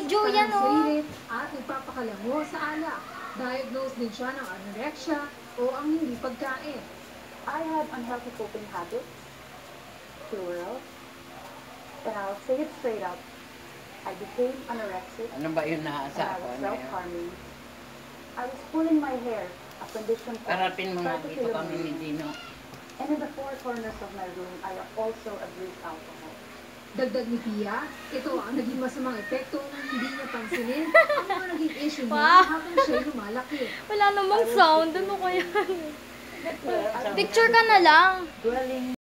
Joe yan, oh. At nagpapakalango sa alak. Diagnosed din siya ng anorexia o ang hindi pagkain. I had unhealthy coping habits, plural, and I'll say it straight up. I became anorexic. Ano ba yun nasa I ako? was Ano yun? self-harming. I was pulling my hair, a condition Harapin mo nga dito kami ni Dino. And in the four corners of my room, I also abused alcohol. Dagdag ni Pia, ito ang naging masamang epekto ng hindi niya pansinin ang mga naging issue niya habang siya'y lumalaki. Wala namang sound. Ano ko yan? Picture ka na lang. Dwelling